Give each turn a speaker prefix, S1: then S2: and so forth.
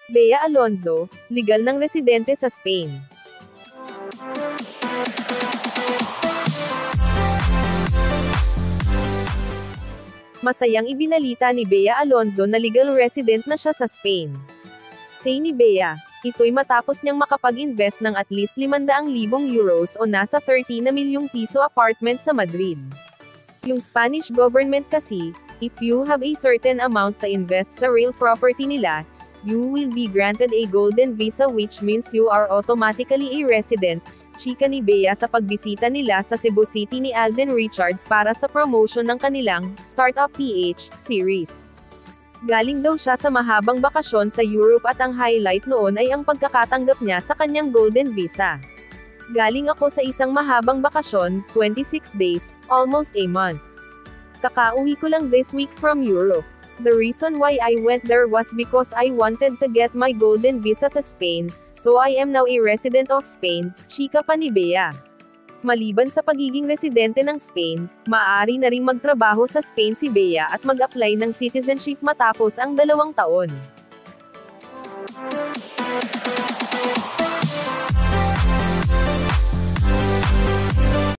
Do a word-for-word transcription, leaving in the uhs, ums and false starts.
S1: Bea Alonzo, legal ng residente sa Spain. Masayang ibinalita ni Bea Alonzo na legal resident na siya sa Spain. Say ni Bea, ito'y matapos niyang makapag-invest ng at least limandaan libong euros o nasa thirty na milyong piso apartment sa Madrid. Yung Spanish government kasi, if you have a certain amount to invest sa real property nila, you will be granted a golden visa which means you are automatically a resident, chika ni Bea sa pagbisita nila sa Cebu City ni Alden Richards para sa promotion ng kanilang Startup P H series. Galing daw siya sa mahabang bakasyon sa Europe at ang highlight noon ay ang pagkakatanggap niya sa kanyang golden visa. Galing ako sa isang mahabang bakasyon, twenty-six days, almost a month. Kakauwi ko lang this week from Europe. The reason why I went there was because I wanted to get my golden visa to Spain, so I am now a resident of Spain, chika pa ni Bea. Maliban sa pagiging residente ng Spain, maaari na ring magtrabaho sa Spain si Bea at mag-apply ng citizenship matapos ang dalawang taon.